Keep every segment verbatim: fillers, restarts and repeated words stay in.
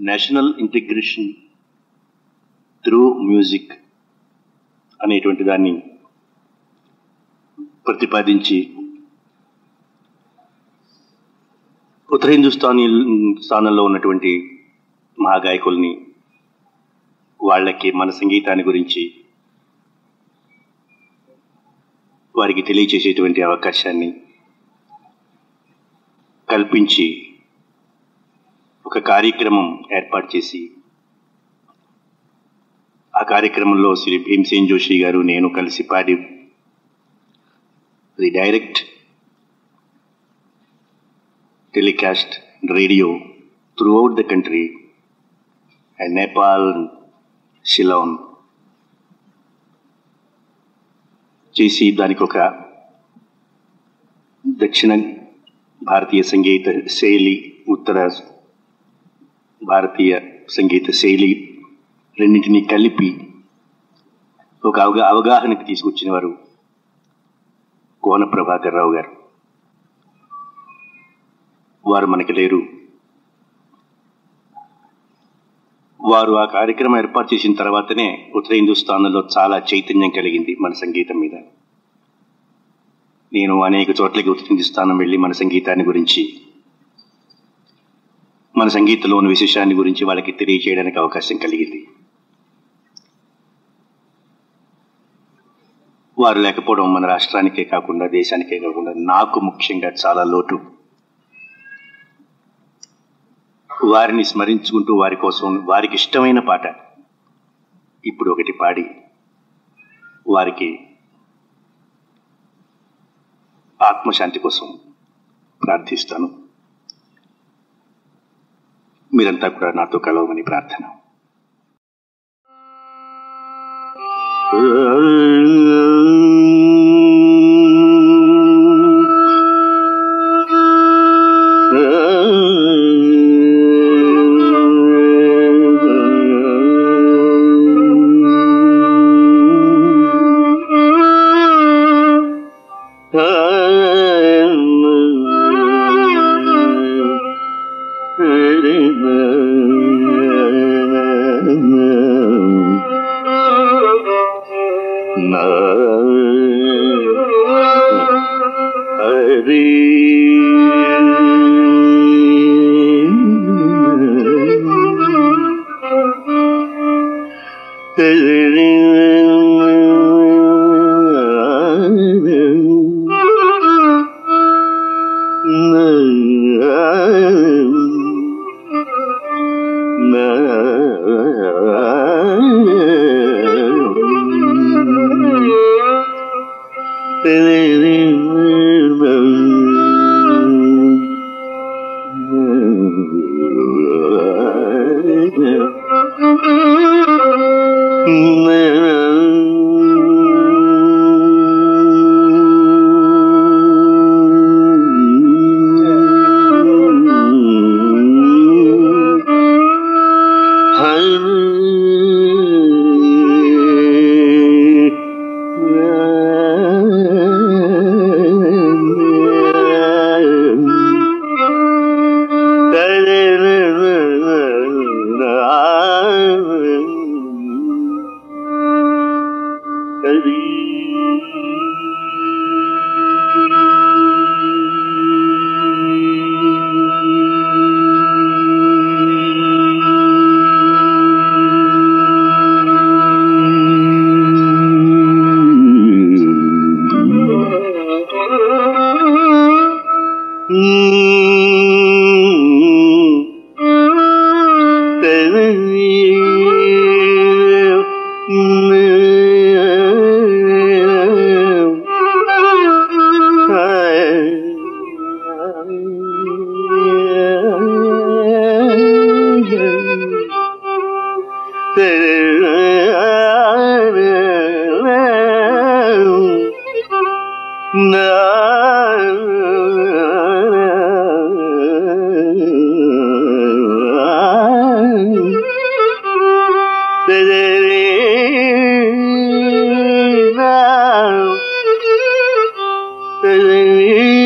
National integration through music అనేటువంటి దాన్ని ప్రతిపాదించి ఉత్తర హిందుస్థానీ స్థానంలో ఉన్నటువంటి మహాగాయకుల్ని వాళ్ళకి మన సంగీతాన్ని గురించి వారికి తెలియచేసేటువంటి అవకాశాన్ని కల్పించి ఒక కార్యక్రమం ఏర్పాటు చేసి ఆ కార్యక్రమంలో శ్రీ భీమ్సేన్ జోషి గారు నేను కలిసి పాడి the direct telecast radio throughout the country and Nepal Shillong చేసి దానికి ఒక దక్షిణ భారతీయ సంగీత శైలి ఉత్తర భారతీయ సంగీత శైలి రెండింటినీ కలిపి ఒక అవగా అవగాహనకి తీసుకొచ్చిన వారు కోన ప్రభాకర్ రావు గారు. వారు మనకి లేరు. వారు ఆ కార్యక్రమం ఏర్పాటు చేసిన తర్వాతనే ఉత్తర హిందుస్థాన్లో చాలా చైతన్యం కలిగింది మన సంగీతం మీద. నేను అనేక చోట్లకి ఉత్తర హిందుస్థానం వెళ్ళి మన సంగీతాన్ని గురించి మన సంగీతంలోని విశేషాన్ని గురించి వాళ్ళకి తెలియచేయడానికి అవకాశం కలిగింది. వారు లేకపోవడం మన రాష్ట్రానికే కాకుండా దేశానికే కాకుండా నాకు ముఖ్యంగా చాలా లోటు. వారిని స్మరించుకుంటూ వారి కోసం వారికి ఇష్టమైన పాట ఇప్పుడు ఒకటి పాడి వారికి ఆత్మశాంతి కోసం ప్రార్థిస్తాను. మీరంతా కూడా నాతో కలవమని ప్రార్థన.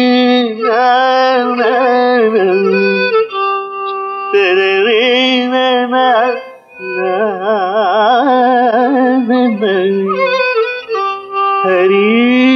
Tererina हरी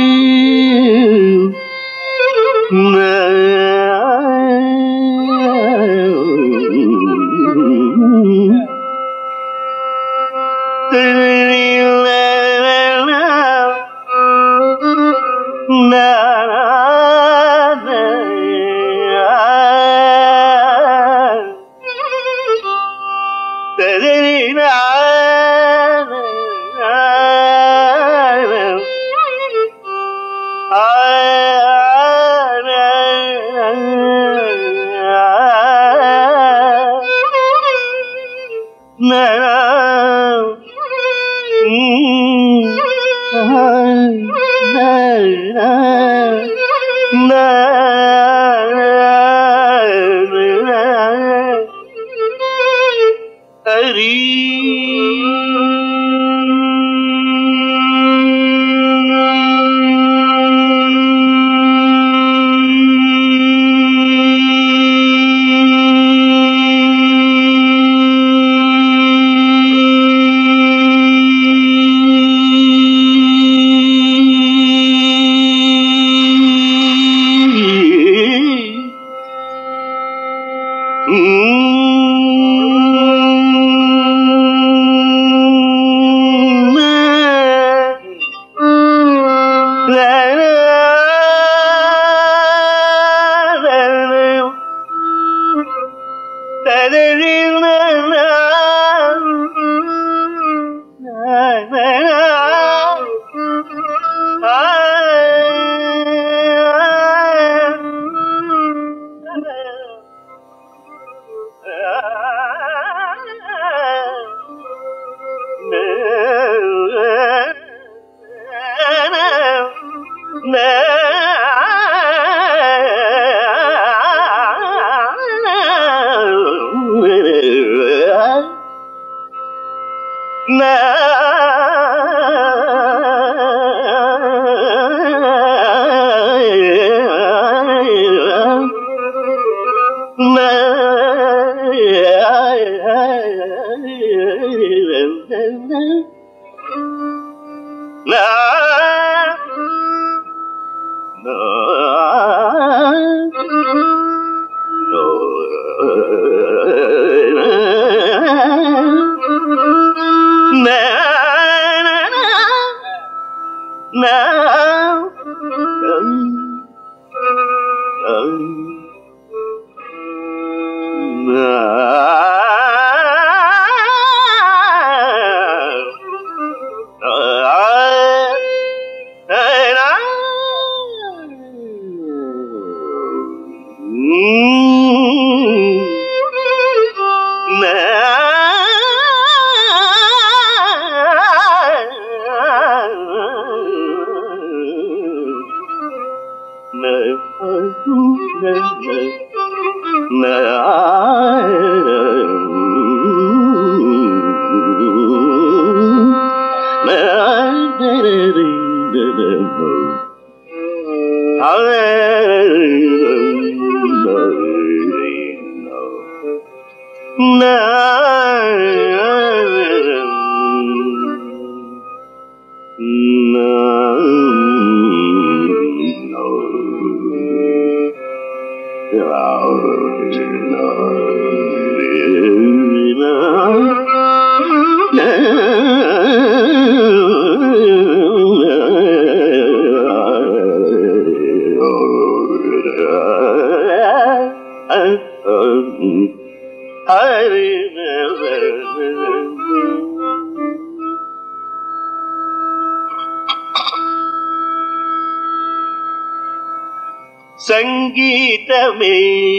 संगीतमे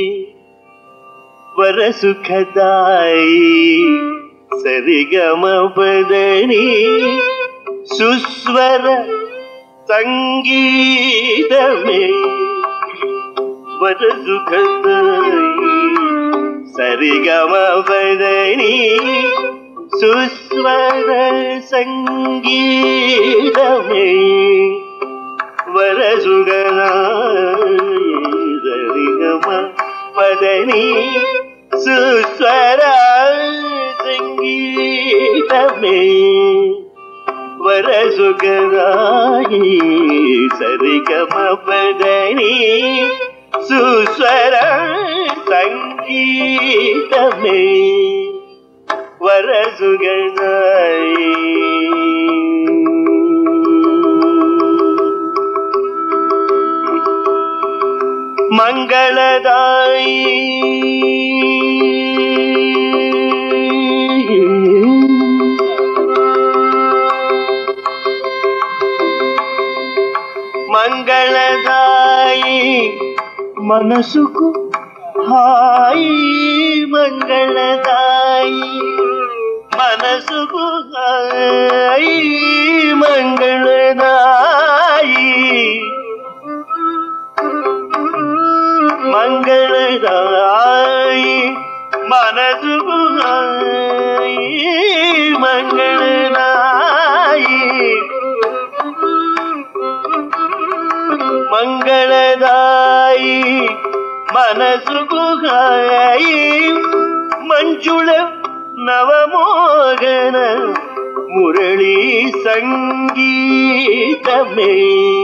वरसुखदायी सरिगमपदनी सुस्वर संगीतमे वरसुखदायी सरिगमपदनी सुस्वर संगीतमे वरसुखदायी पदनी सुस्वर संगीतमे వరసుగరాయి సరిగమపదని సుస్వర సంగీతమే వరసుగరాయి మంగళదాయి మంగళదాయి మనసుకు హాయి మంగళదాయి మనసుకు హాయి మంగళదాయి మంగళదాయి మనసుకు హాయి మంగళదాయి మంగళదాయి మనసుకు హాయి మంచుళ నవమోగన మురళీ సంగీతమే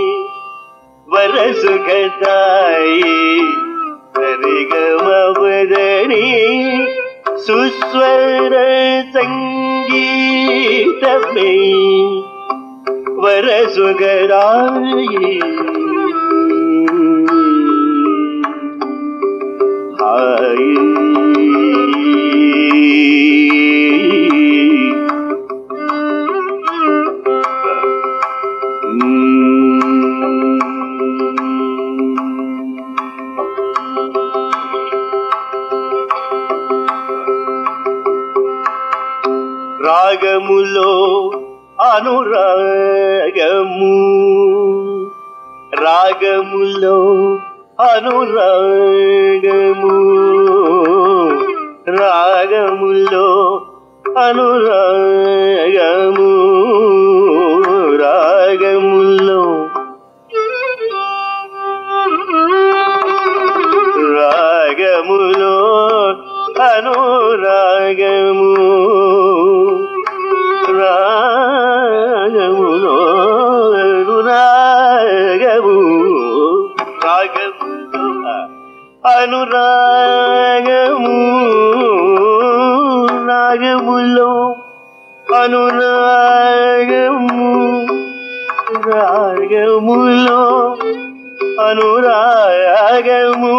వరసుగదాయి సరిగమవదని సుస్వర సంగీతమే వరసుగదాయి హాయి రాగములో అనురాగము రాగములో అనురాగము రాగములో అనురాగము రాగములో రాగములో అనురాగము రాగములో అనురాగము రాగములో అనురాగము రాగములో అనురాగము రాగములో అనురాగము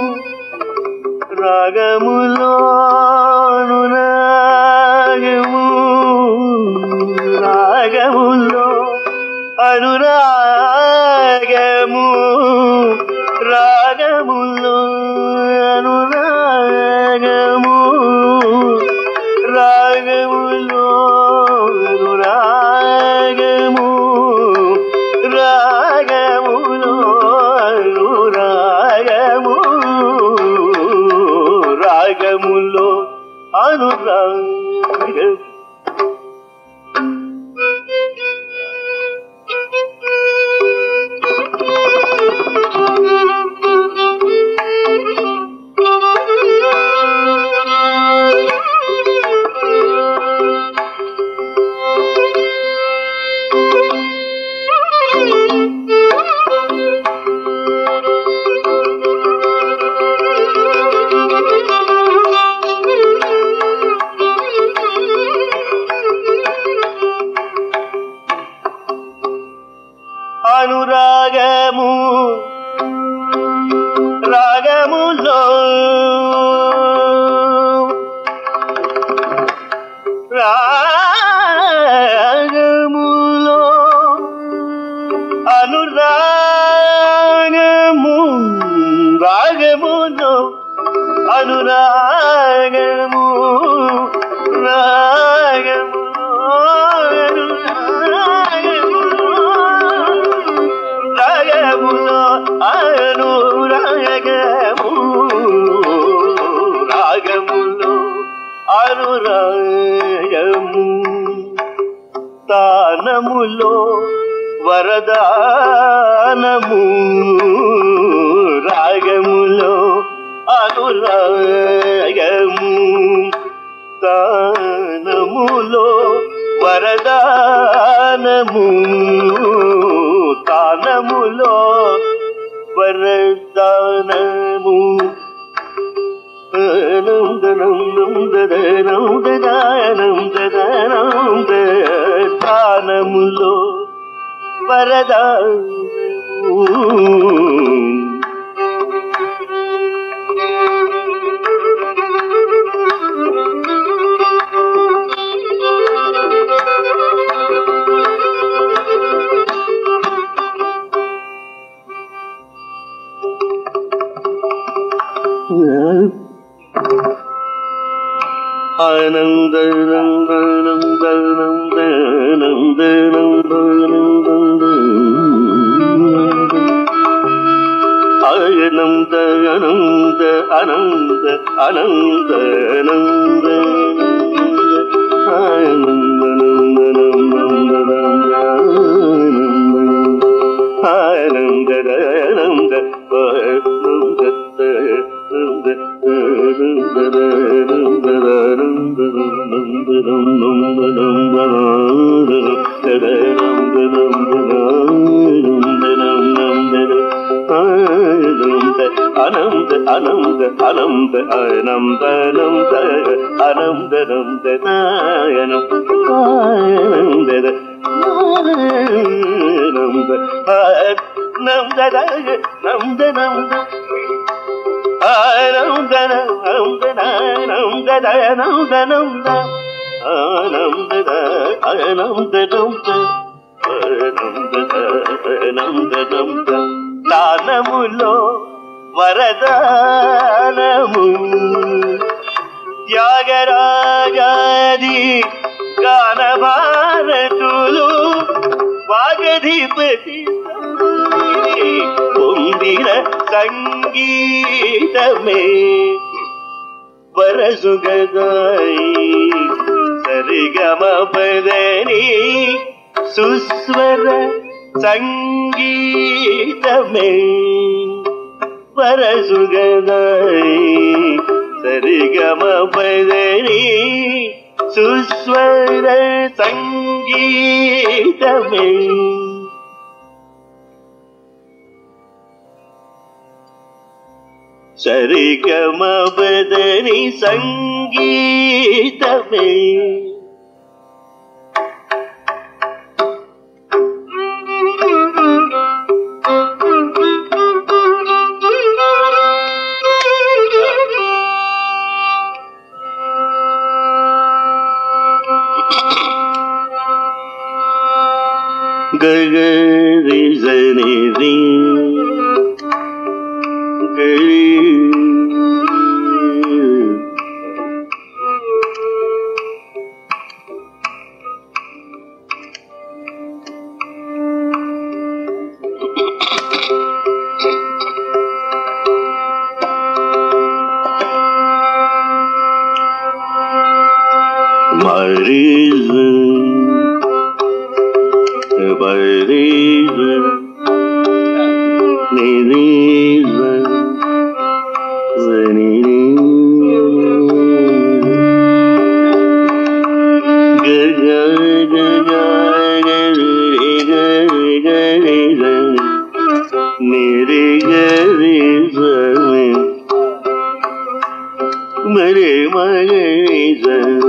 రాగములో అనురాగము రాగములో అనురాగము రాగములో అనురాగము రాగములో అనురాగము రాగములో అనురాగము రాగములో అనురాగము అనురాగము రాగములో రాగములో అనురాగము రాగములో అనురాగము రాగములో అనురాగము రాగములో అనురాగము తానములో వరదానము రాగములో అనురాగము తానములో వరదానము తానములో వరదానము తానములో వరదానము ఆనంద ఆనంద ఆనంద ఆనంద ఆనంద ఆనంద Ananda, Ananda, Ananda, Ananda, Ananda, Ananda, Ananda, దానములో వరదానము త్యాగరాజాది గానభారతులు వాగధిపతి పొందిన సంగీతమే వరసుగదాయి సరిగమ పదని సుస్వర సంగీతమే వరసుగదాయి సరిగమ పదని సుస్వర సంగీతమే సరిగమ పదని సంగీతమే గగరి జని రి గరి mariz mariz niriz zaniri gaga gaga gari gari gari niri gari zani mare mare zani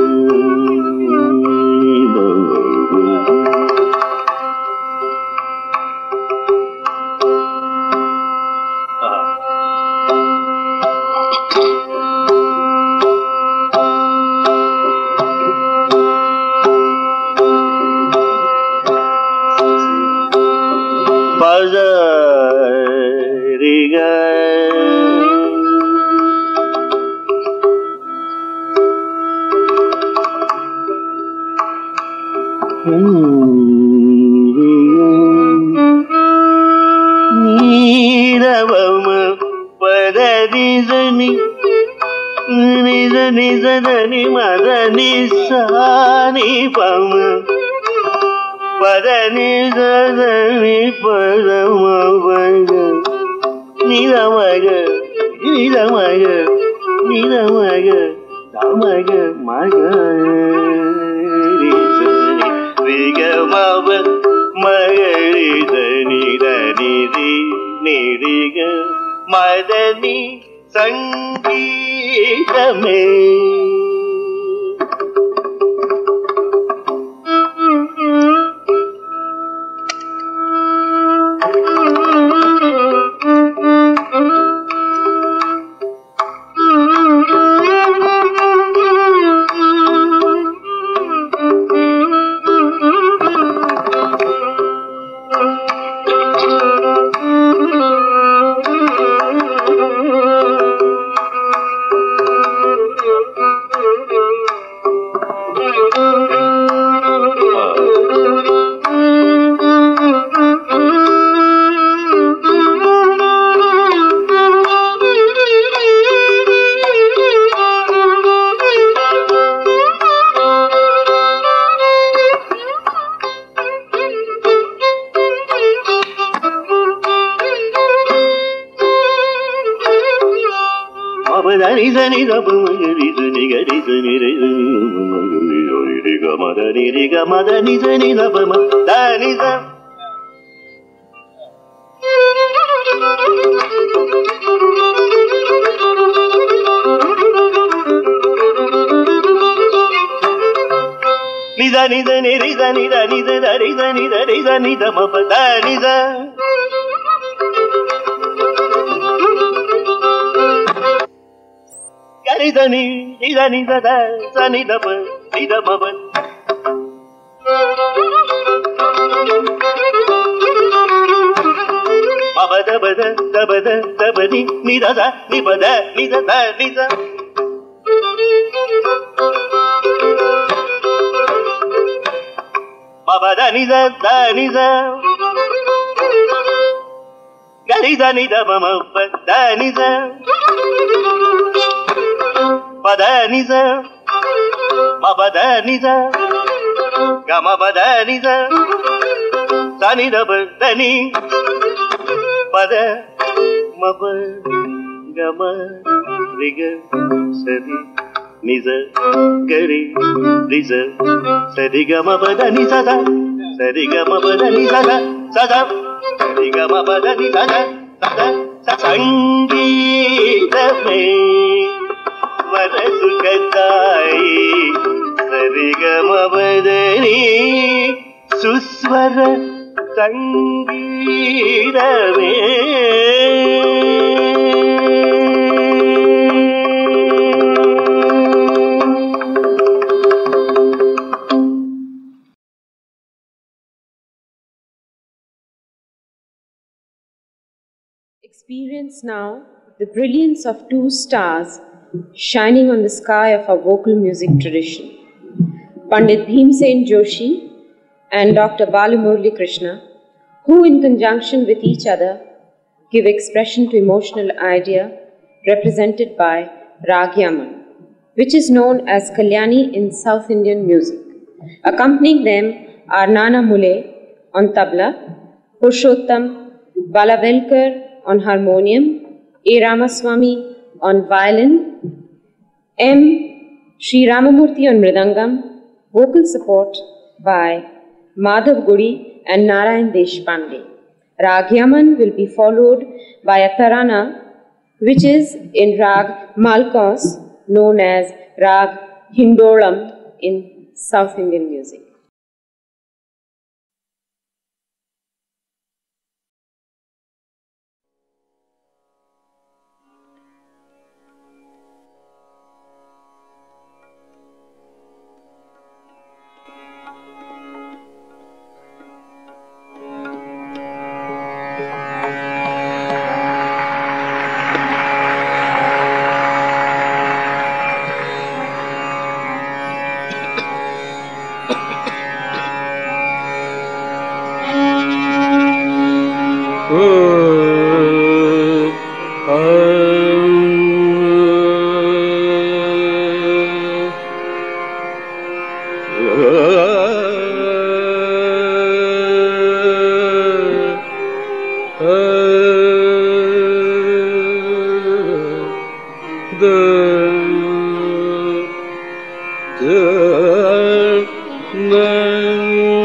Pazariga Niravama Padarizani Nizani Zadani Madani Sani Pama Padani Zadani Padama Paga Niramaga Niramaga Niramaga Damaga Maga Rizani ரிகமவ மகரித நித நிதி நிரிக மதனி சங்கீதமே. மதனி சனி தபம தனி ச நித நித நிரித நித நித தரித நித ரித நித மப தனி ச கரிதனி நித நித த சனி தப நித மப மபத பத தபத தபதி நிதத நிபத நிதத நித மபத நித த நித கரித நித மம பத நித பத நித மபத நித கமபத நித தனி தப தனி பத மப கம ரிக சதி நிச கரி ரிச சதி கம பத நி சத சதி கம பத நி சத சத சதி கம பத நி சத சத சங்கீதமே வர சுகதாயி சதி கம பத நி சுஸ்வர சங்கீதமே. Experience now the brilliance of two stars shining on the sky of our vocal music tradition. Pandit Bhimsen Joshi and Doctor Balamurali Krishna, who in conjunction with each other give expression to emotional idea represented by Rag Yaman, which is known as Kalyani in South Indian music. Accompanying them are Nana Mule on tabla, Purushottam Balavelkar on harmonium, A. Ramaswamy on violin, M. Sri Ramamurthy on mridangam, vocal support by Madhav Gudi and Narayan Deshpande. Rag Yaman will be followed by a tarana, which is in Rag Malkos, known as Rag Hindolam in South Indian music. the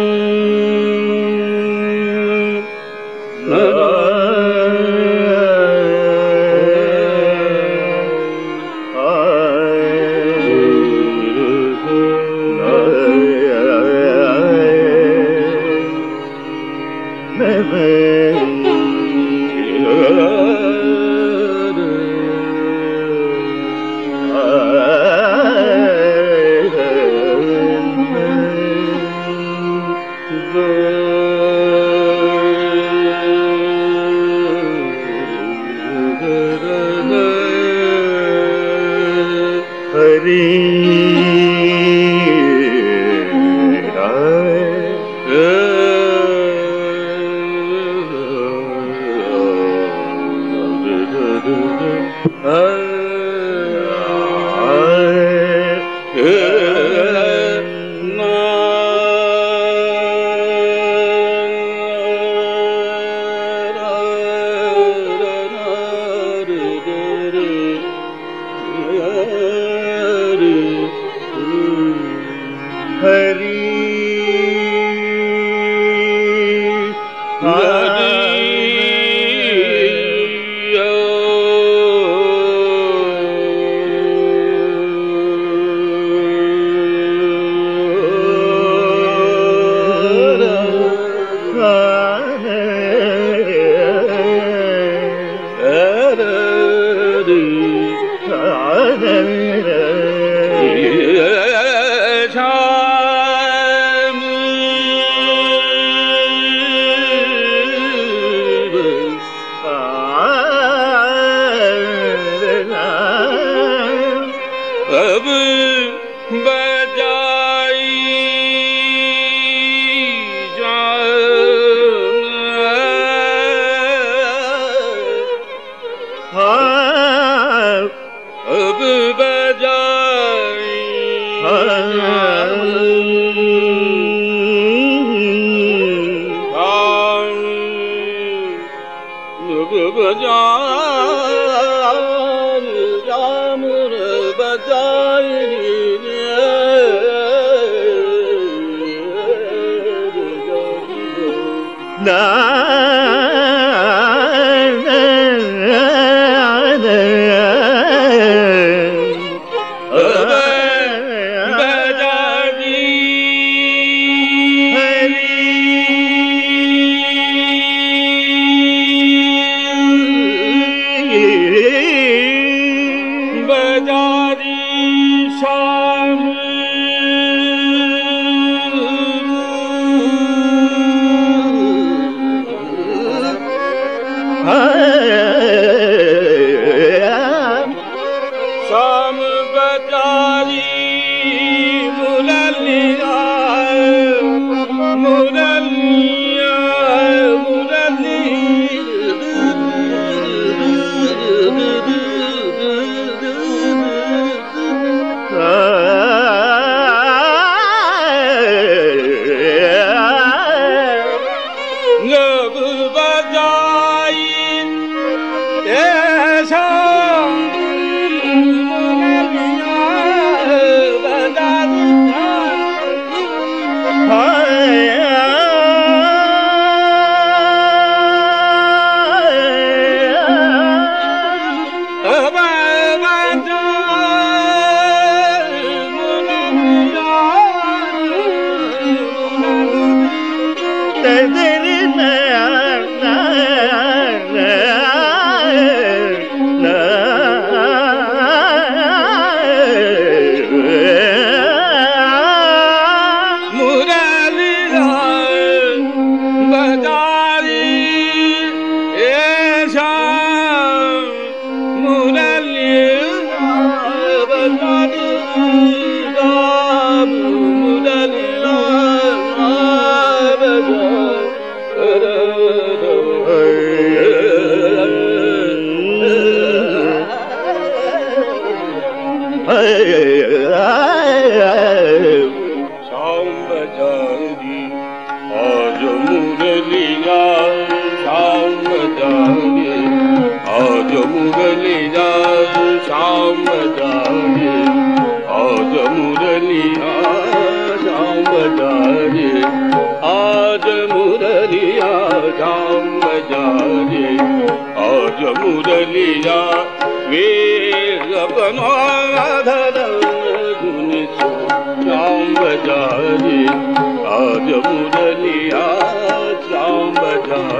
आज मुरलिया श्याम बजारे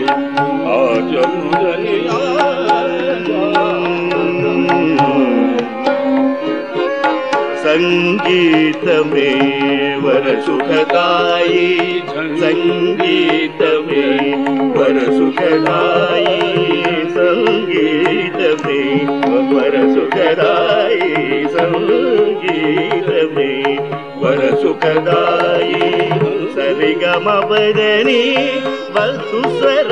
संगीतमे वर सुखदाई संगीतमे वर सुखदाई संगीतमे वर सुखदाई संगीतमे वर सुखदाई सरिगमपदनी वसुस्वर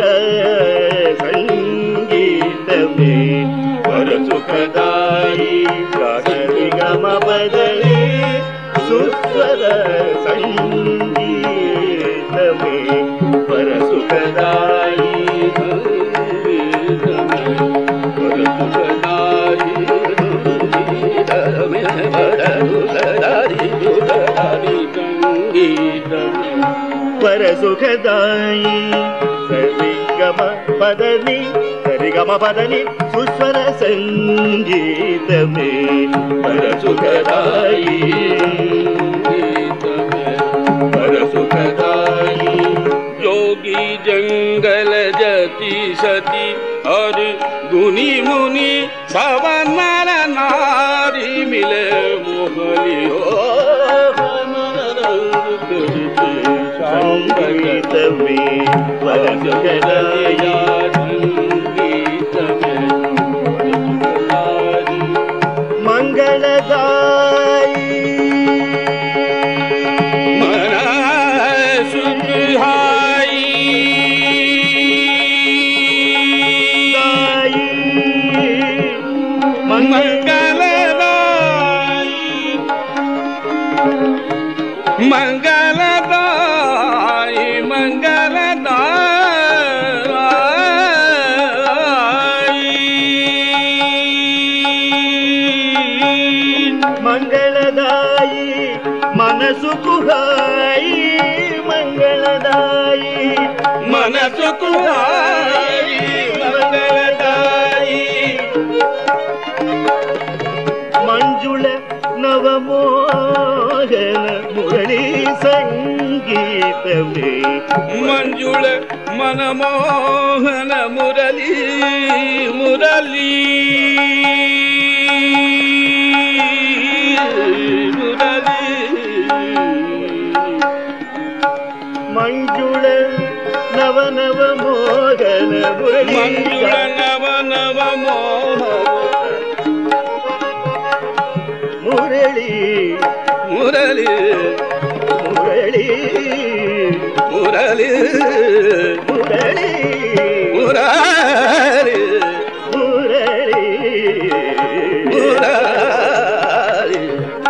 संगीतमे वर सुखदाई सरिगमपदनी सुस्वर संगीतमे वर सुखदाई वर सुखदाई संगीतमे वर सुखदाई वर सुखदाई सरिगम पदनी सरिगम पदनी सुस्वर संगीतमे वर सुखदाई वर सुखदाई योगी जंगल जति सती और गुनी मुनि सवन नर नारी मिले मोहली हो संगीतमे वर सुखदाई मंगलदाई मना सुहाई दाई मंगलदाई मंगलदाई मंगलदाई मंगलदाई मनसु कुहाई मंगलदाई मनसु कुहाई मंगलदाई मंजुल नवमोहन मुरली संगीतमे मंजुल मनमोहन मुरली मुरली मंजुल नव नव मोहन मुरली मंजुल नव नव मोहन मुरली मुरली मुरली मुरली मुरली मुरली मुरली मुरली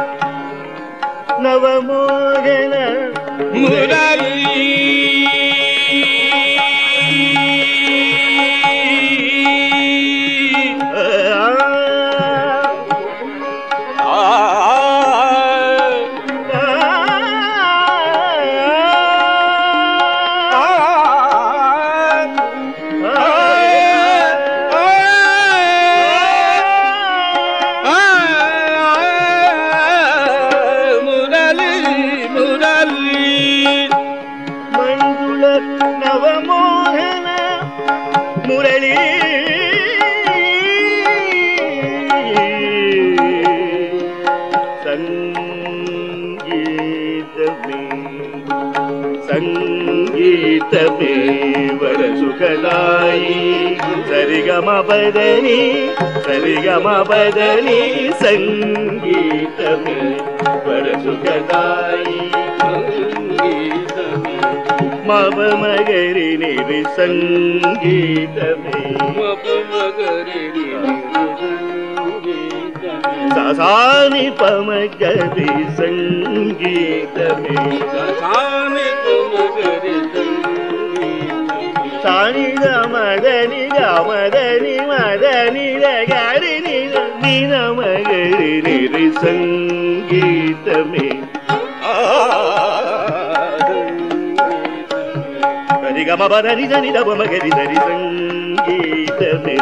नवमोहन मुरली नवमोहन मुरली संगीतमे संगीतमे वर सुखदाई सरिगमपदनी सरिगमपदनी संगीतमे वर सुखदाई मब मगरि निरि संगीतमे मब मगरि सासानि पमगरि संगीतमे सासानि पमगरि सानि गमदनि गमदनि मदनि गरि निर मगरि निरि संगीतमे गमपदनि धनि दप मगरि धरि संगीतमे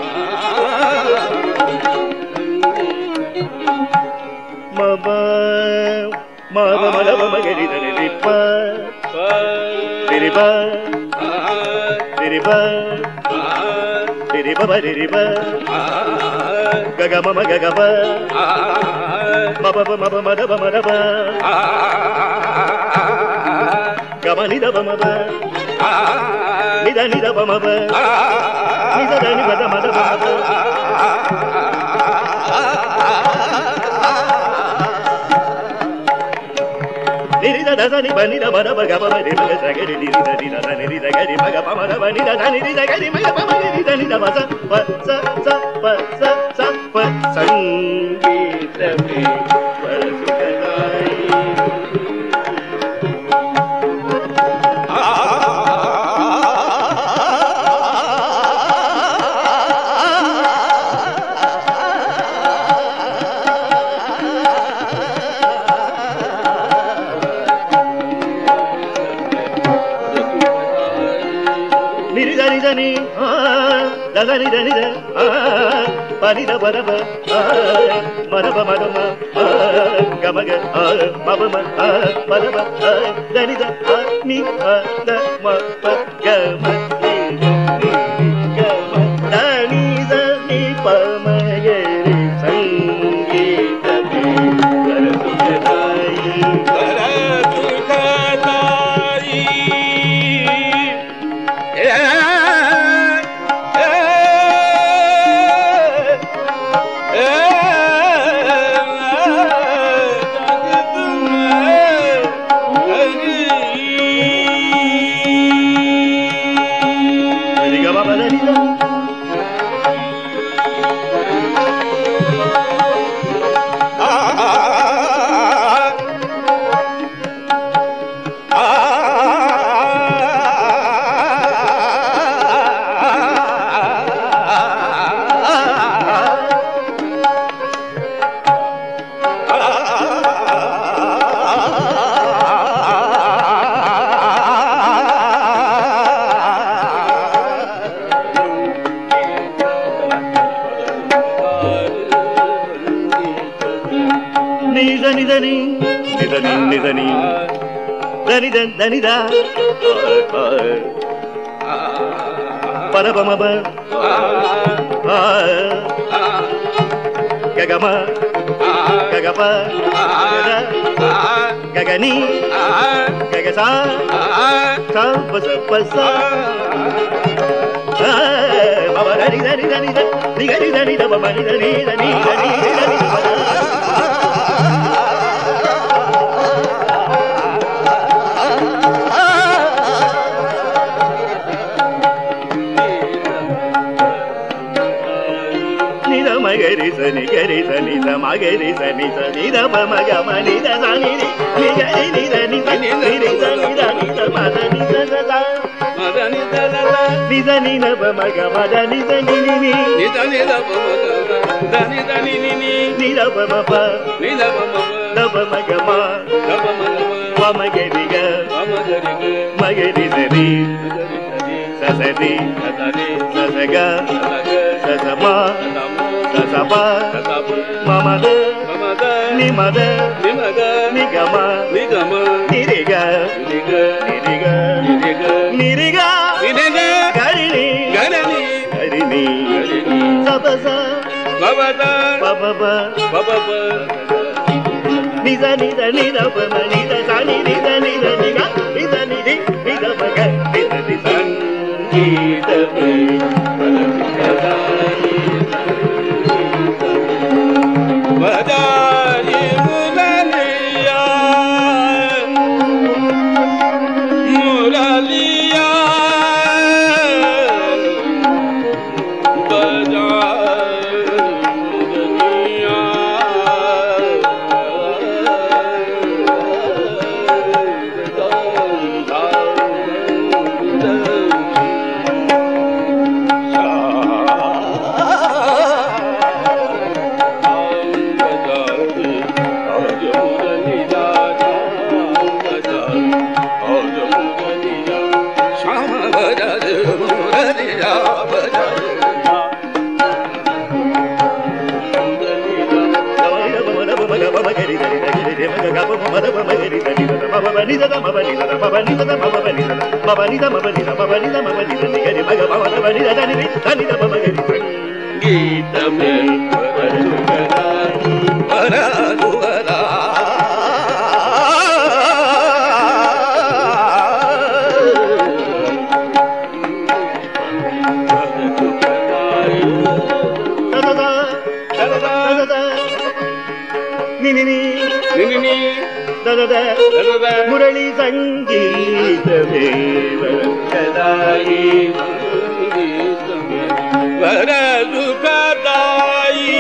मब मब मलब मगरि धनि रिप रिप ri ba ri ri ba ba ri ri ba ga ga ma ma ga ga ba ma ba ba ma ba ma da ba ma da ba ga ma ni da ba ma ba ni da ni da ba ma ba ni da da ni ba da ma da ba ma ba ni da da sa ni ba ni da ba da ba ga ba ba ni ba sa ga ni ni da ni da ni ni da ga ni ba ga ba ma da ba ni da ni ni da ga ni ma ga ba ma ni da ni da ba sa pa sa sa pa sa sa pa संगीत में बरसुकलाई Ni da ni da da ni da ni da pa ni da ba da ba ma da ba ma da ma ga ma ga ma ba ma ma da ba da ni da ni da ma pa ga ma ni ga ma da ni da ni pa ma ga re संगीत में बरसुकलाई बरसुकलाई Dani da dani da para ba ma ba ga ga ma ga ga pa ga ga ni ga ga sa sa pa sa pa sa ma ba dani dani dani da ni ga ni dani da ba ma ni dani dani dani dani Gari sani gari sani sama gari sani sani da pa ma ga ma ni da sa ni ni ni gari ni da ni sa ni ni sa ni da ni sa ma da ni sa sa sa ma da ni sa sa sa ni sa ni na pa ma ga ma da ni sa ni ni ni ni da ni da pa ma ga ma da ni da ni ni ni ni da pa ma pa ni da pa ma pa da pa ma ga ma da pa ma ga ma wa ma gari ga wa ma gari ga ma gari sani sa sa ni sa sa ni sa sa ga sa sa ma sa pa ma ma da ni ma da ni ma da ni ga ma ni ga ma ni re ga ni ga ni re ga ni re ga ni re ga ni re ga gari ni gari ni gari ni sa pa sa ma ba da pa pa pa pa pa pa ni sa ni da ni da pa ma ni da sa ni ni da ni da ni ga ni da ni ni ni da pa ga ni da ni संगीत में बरसुकलाई Bajari Muraliya Muraliya Bajari Muraliya Baba ni da ma ba ni da ma ba ni da ma ba ni da ma ba ni da ma ba ni da ma ba ni da ma ba ni da ni ga ni సంగీతమే వరసుఖదాయి వరసుఖదా మురళి సంగీతమే వరసుఖదాయి వరసుఖదాయి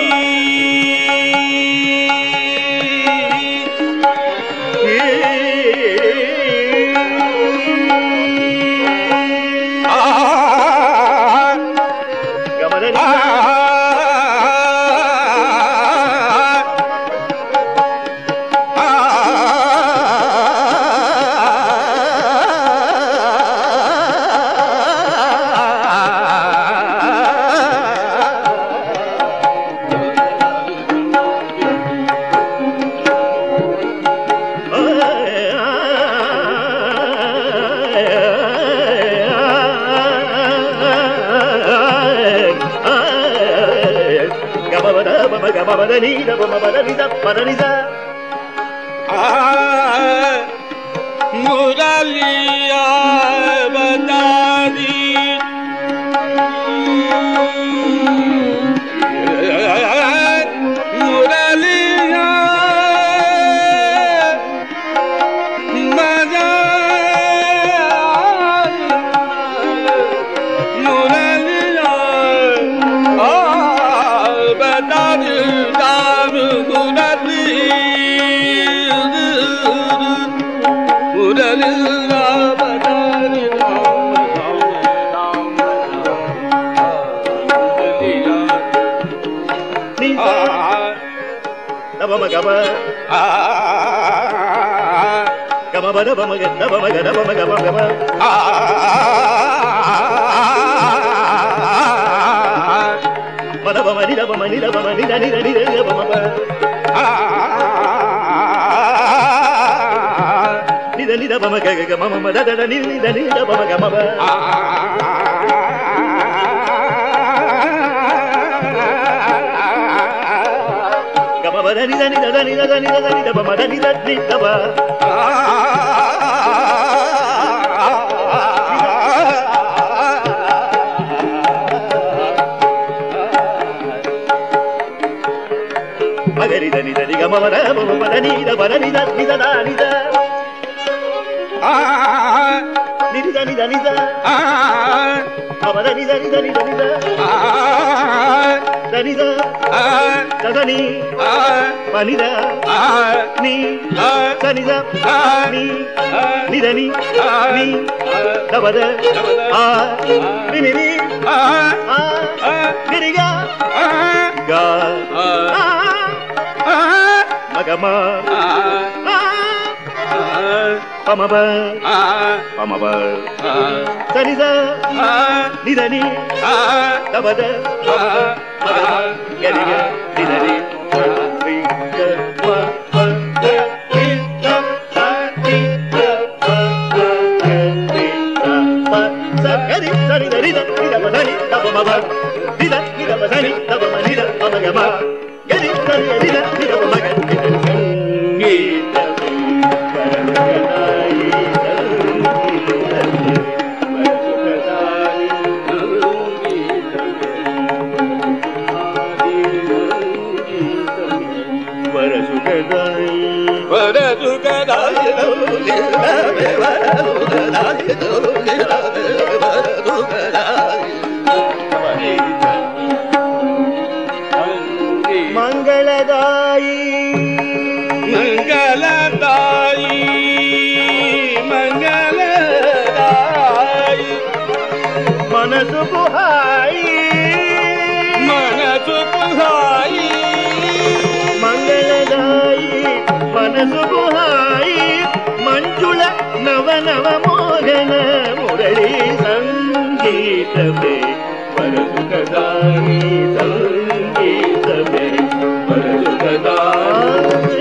మురళియా బదారి మురళియా మజా మురళియా బదారి దారు మురళి మురళియా బదారి గమ గమ గమ బద బమ గద బమ గద బమ గమ గమ బద బమ ని బమ ని బమ ని ని ని ని బమ బ ని ని బమ గ గ మమ మద ద ని ని ని బమ గమ బ దని దని దని దని దని దబ మదని దని దబ మగరి దని దని గమ మద మమ మదని దబ దని దని దని ద ని దని దని ద మమ దని దని దని దని ద దని ద దని పనిద ని సనిద ని నిదని ని దబద ఆ నిని ని ఆ నిరిగా గా మగమ పమబ పమబ సనిద నిదని దబద మగమ గరిగా నిదని మంగళదాయి మంగళదాయి మంగళదాయి మనసుకు హాయి మనసుకు హాయి మంగళదాయి మనసుకు హాయి మంజుళ నవ నవ మోగన మురళి సంగీతమే వరసుఖదాయి సంగీతమే వరసుఖదాయి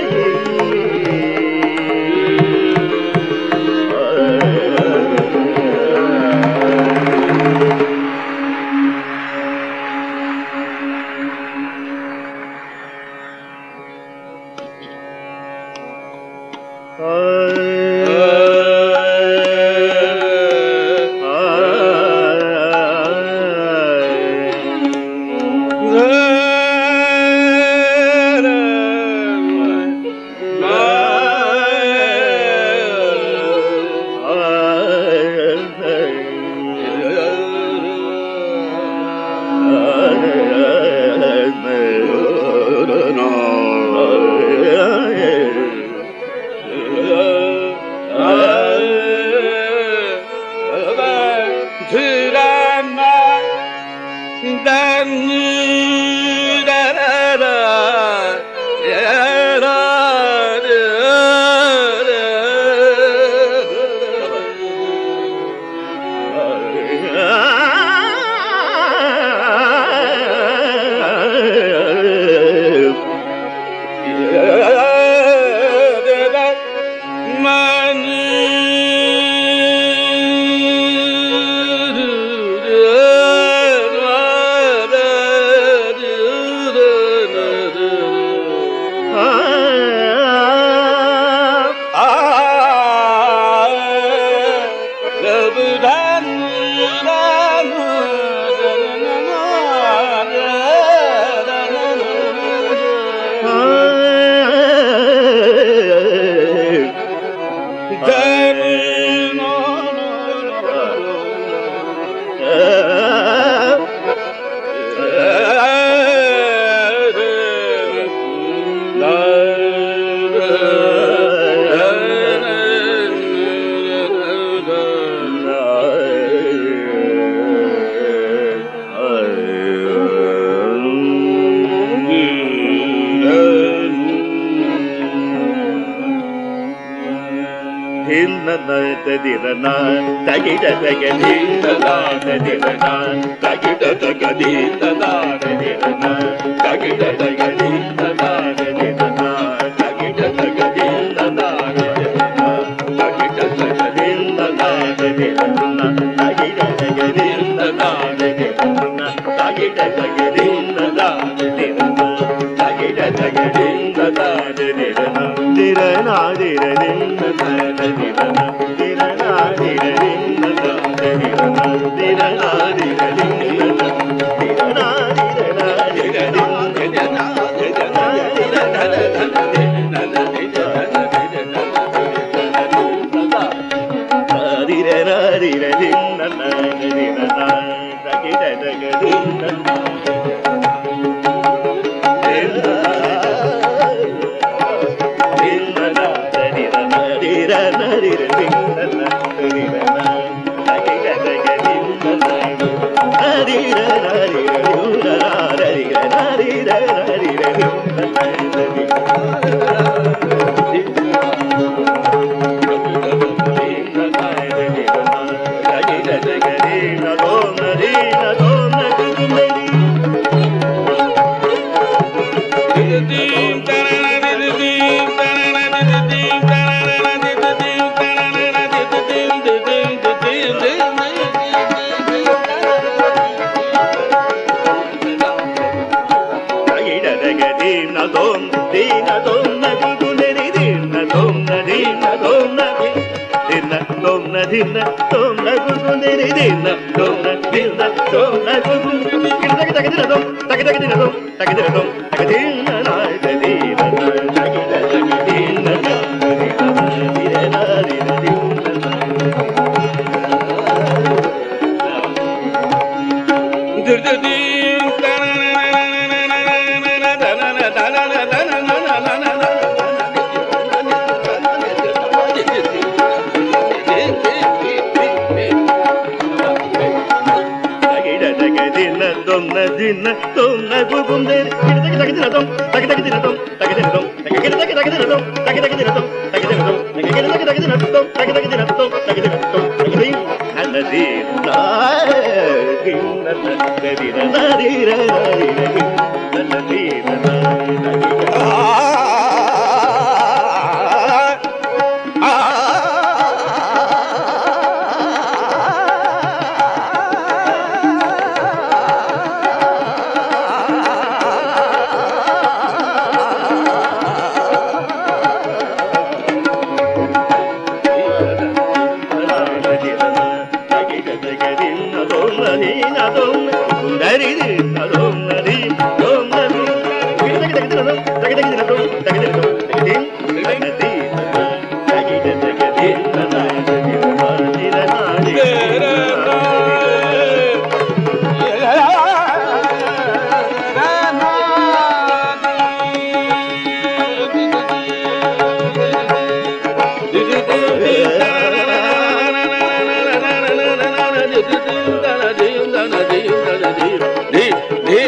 Dee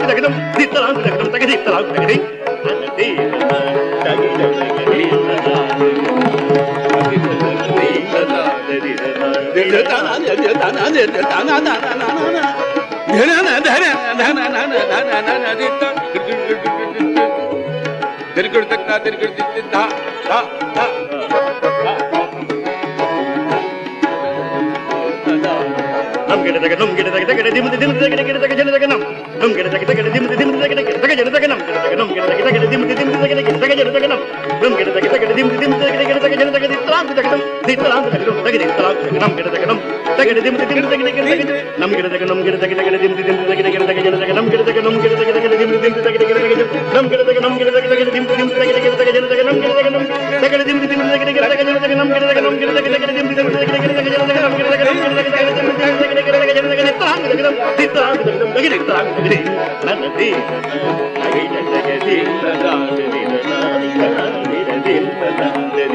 தகதம் தித்தலாம் தகதம் தகதி தலாம் தகதி நன்னதி தகிட தகதி நம் கிட்ட தக நம் கிட்ட தக தக திம் திம் தக தக தக ஜன தக நம் நம் கிட்ட தக தக திம் திம் தக தக தக ஜன தக நம் கிட்ட தக நம் கிட்ட தக தக திம் திம் தக தக தக ஜன தக நம் நம் கிட்ட தக தக திம் திம் தக தக தக ஜன தக தித்லாம் தக நம் தித்லாம் தக நம் தக தித்லாம் தக நம் கிட்ட தக நம் தக திம் திம் தக தக தக நம் கிட்ட தக நம் கிட்ட தக தக திம் திம் தக தக தக ஜன தக நம் கிட்ட தக நம் கிட்ட தக தக திம் திம் தக தக தக நம் கிட்ட தக நம் கிட்ட தக தக திம் திம் தக தக தக ஜன தக நம் கிட்ட தக நம் தக திம் திம் தக தக தக ஜன தக நம் கிட்ட தக நம் கிட்ட தக தக திம் திம் தக தக தக ஜன தக நம் கிட்ட தக நம் கிட்ட தக தக திம் திம் தக தக தக ஜன தக தித்லாம் தக நம் தித்லாம் தக நம் தக தித்லாம் தக நன்னதி தகிட தகதி ததாதி ததாதி ததாதி